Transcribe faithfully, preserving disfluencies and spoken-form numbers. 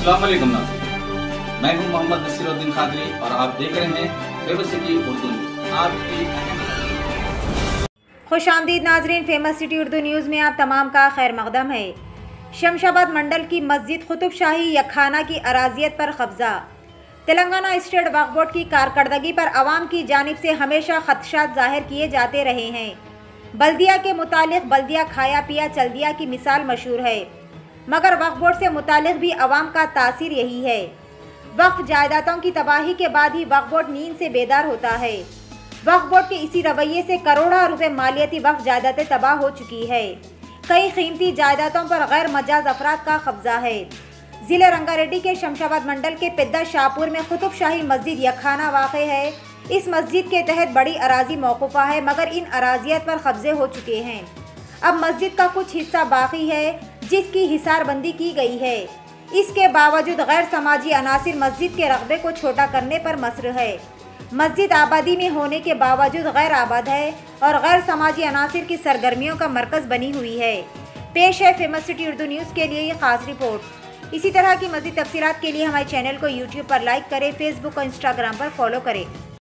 अस्सलाम वालेकुम नाज़रीन, मैं हूं मोहम्मद नसीरुद्दीन खादरी और आप देख रहे हैं फेमस सिटी उर्दू न्यूज़। आपकी खुशामदीद नाजरीन, फेमस सिटी उर्दू न्यूज़ में आप तमाम का खैर मकदम है। शमशाबाद मंडल की मस्जिद कुतुब शाही यखाना की अराजियत पर कब्जा। तेलंगाना स्टेट वक्फ बोर्ड की कारकर्दगी पर अवाम की जानिब से हमेशा खदशात जाहिर किए जाते रहे हैं। बल्दिया के मुतालिक बल्दिया खाया पिया चल दिया की मिसाल मशहूर है, मगर वक्फ बोर्ड से मुतालिक भी अवाम का तासीर यही है। वक्फ जायदादों की तबाही के बाद ही वक्फ बोर्ड नींद से बेदार होता है। वक्फ बोर्ड के इसी रवैये से करोड़ों रुपए मालियती वक्फ जायदादें तबाह हो चुकी है। कई कीमती जायदादों पर गैर मजाज अफराद का कब्जा है। जिले रंगारेड्डी के शमशाबाद मंडल के पिद्दा शाहपुर में कुतुब शाही मस्जिद यखाना वाक़ है। इस मस्जिद के तहत बड़ी अराजी मौकूफ़ा है, मगर इन अराजियत पर कब्जे हो चुके हैं। अब मस्जिद का कुछ हिस्सा बाकी है जिसकी हिसारबंदी की गई है। इसके बावजूद गैर समाजी अनासिर मस्जिद के रकबे को छोटा करने पर मसर है। मस्जिद आबादी में होने के बावजूद गैर आबाद है और गैर समाजी अनासिर की सरगर्मियों का मरकज़ बनी हुई है। पेश है फेमस सिटी उर्दू न्यूज़ के लिए ये खास रिपोर्ट। इसी तरह की मज़ीद तफसीलात के लिए हमारे चैनल को यूट्यूब पर लाइक करें, फेसबुक और इंस्टाग्राम पर फॉलो करें।